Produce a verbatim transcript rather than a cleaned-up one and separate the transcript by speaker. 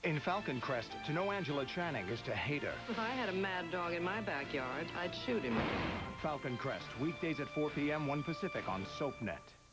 Speaker 1: In Falcon, Crest, to know Angela Channing is to hate her.
Speaker 2: If I had a mad dog in my backyard, I'd shoot him.
Speaker 1: Falcon Crest, weekdays at four p m one Pacific on SoapNet.